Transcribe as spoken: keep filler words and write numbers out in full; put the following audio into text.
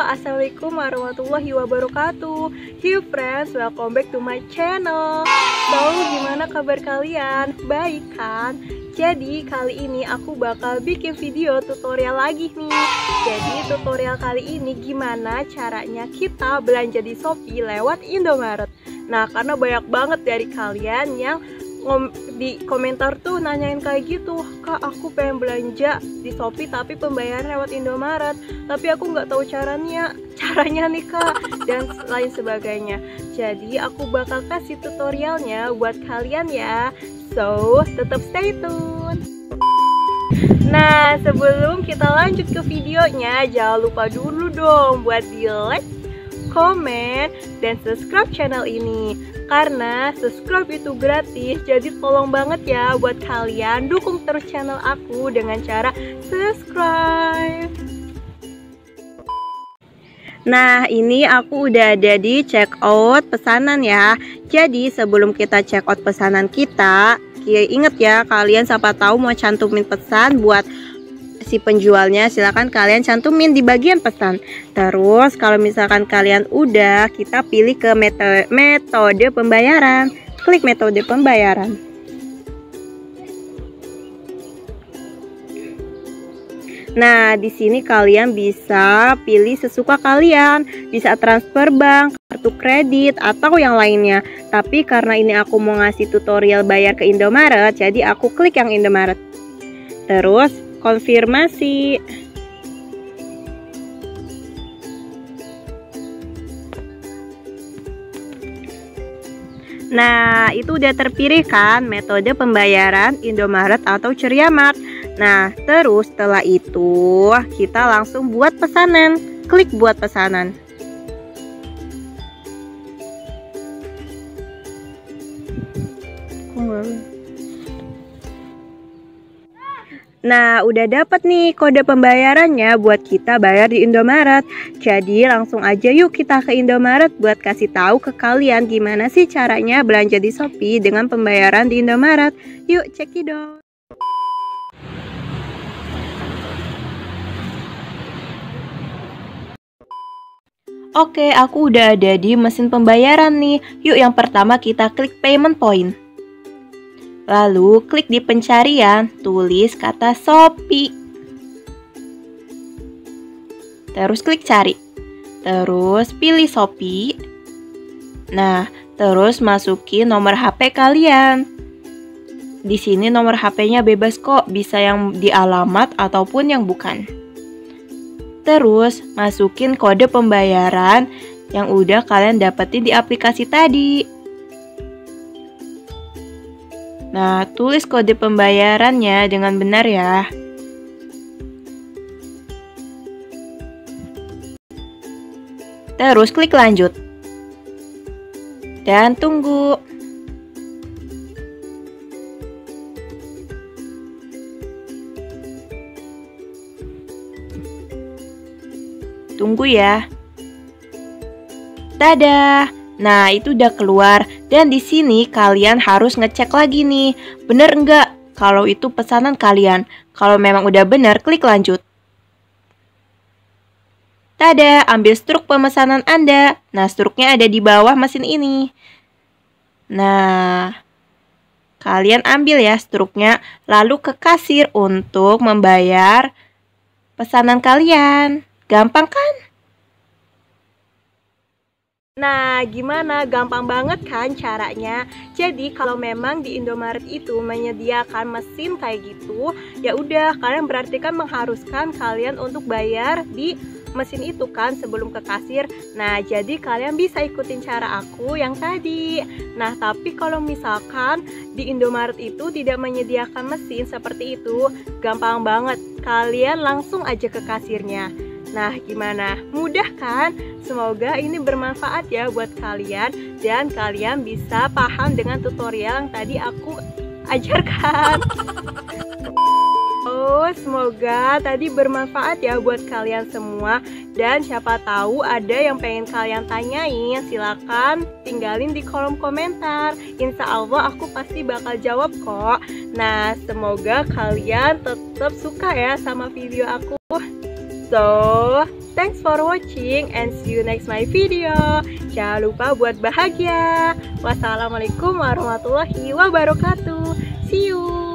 Assalamualaikum warahmatullahi wabarakatuh. Hey friends, welcome back to my channel. So, gimana kabar kalian? Baik kan? Jadi kali ini aku bakal bikin video tutorial lagi nih. Jadi tutorial kali ini gimana caranya kita belanja di Shopee lewat Indomaret. Nah, karena banyak banget dari kalian yang di komentar tuh nanyain kayak gitu, Kak, aku pengen belanja di Shopee tapi pembayaran lewat Indomaret, tapi aku nggak tahu caranya caranya nih Kak, dan lain sebagainya. Jadi aku bakal kasih tutorialnya buat kalian ya, so tetap stay tune. Nah, sebelum kita lanjut ke videonya, jangan lupa dulu dong buat di like, komen, dan subscribe channel ini. Karena subscribe itu gratis, jadi tolong banget ya buat kalian dukung terus channel aku dengan cara subscribe. Nah, ini aku udah ada di check out pesanan ya. Jadi sebelum kita check out pesanan kita, inget ya, kalian siapa tahu mau cantumin pesan buat si penjualnya, silahkan kalian cantumin di bagian pesan. Terus kalau misalkan kalian udah, kita pilih ke metode, metode pembayaran. Klik metode pembayaran. Nah, di sini kalian bisa pilih sesuka kalian, bisa transfer bank, kartu kredit, atau yang lainnya. Tapi karena ini aku mau ngasih tutorial bayar ke Indomaret, jadi aku klik yang Indomaret. Terus konfirmasi. Nah, itu udah terpilih kan metode pembayaran Indomaret atau Ceria Mart. Nah, terus setelah itu kita langsung buat pesanan. Klik buat pesanan. Nah, udah dapat nih kode pembayarannya buat kita bayar di Indomaret. Jadi langsung aja yuk kita ke Indomaret buat kasih tahu ke kalian gimana sih caranya belanja di Shopee dengan pembayaran di Indomaret. Yuk cekidot. Oke, aku udah ada di mesin pembayaran nih. Yuk yang pertama kita klik payment point. Lalu klik di pencarian, tulis kata Shopee. Terus klik cari. Terus pilih Shopee. Nah, terus masukin nomor H P kalian. Di sini nomor H P-nya bebas kok, bisa yang di alamat ataupun yang bukan. Terus masukin kode pembayaran yang udah kalian dapetin di aplikasi tadi. Nah, tulis kode pembayarannya dengan benar ya. Terus klik lanjut. Dan tunggu. Tunggu ya. Dadah. Nah, itu udah keluar. Dan di sini kalian harus ngecek lagi nih, bener enggak kalau itu pesanan kalian. Kalau memang udah bener, klik lanjut. Tada, ambil struk pemesanan Anda. Nah, struknya ada di bawah mesin ini. Nah, kalian ambil ya struknya, lalu ke kasir untuk membayar pesanan kalian. Gampang kan? Nah, gimana? Gampang banget kan caranya? Jadi kalau memang di Indomaret itu menyediakan mesin kayak gitu, ya udah, kalian berarti kan mengharuskan kalian untuk bayar di mesin itu kan sebelum ke kasir. Nah, jadi kalian bisa ikutin cara aku yang tadi. Nah, tapi kalau misalkan di Indomaret itu tidak menyediakan mesin seperti itu, gampang banget. Kalian langsung aja ke kasirnya. Nah, gimana? Mudah kan? Semoga ini bermanfaat ya buat kalian dan kalian bisa paham dengan tutorial yang tadi aku ajarkan. Oh, semoga tadi bermanfaat ya buat kalian semua. Dan siapa tahu ada yang pengen kalian tanyain, silakan tinggalin di kolom komentar. Insya Allah aku pasti bakal jawab kok. Nah, semoga kalian tetap suka ya sama video aku. So, thanks for watching and see you next my video. Jangan lupa buat bahagia. Wassalamualaikum warahmatullahi wabarakatuh. See you.